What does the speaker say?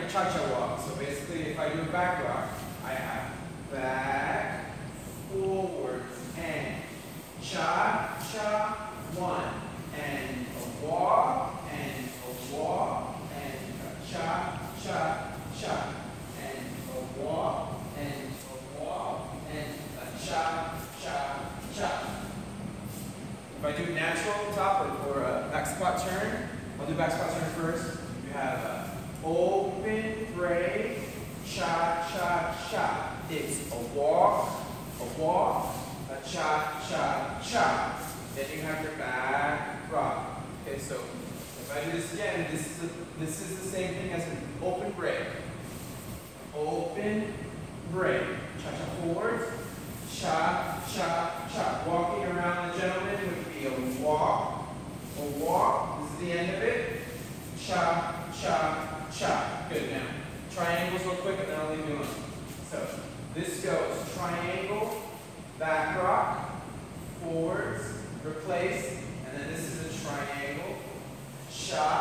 cha-cha walk. So basically, if I do a back rock, I have back, forward, and cha-cha, one, and a walk, and a walk, and a cha-cha-cha, and a walk, and a walk, and a cha-cha-cha. If I do natural top or a back squat turn, I'll do back squat turn first. You have a open, break, cha-cha-cha. It's a walk, a cha-cha-cha. Then you have your back rock. Okay, so if I do this again, this is the same thing as an open break. Open, break. Cha-cha forward, cha-cha-cha. Walking around the gentleman would be a walk. This is the end of it. Cha-cha-cha. Good. Now, triangles real quick and then I'll leave you alone. So, this goes triangle, back rock, forwards, replace, and then this is a triangle, cha,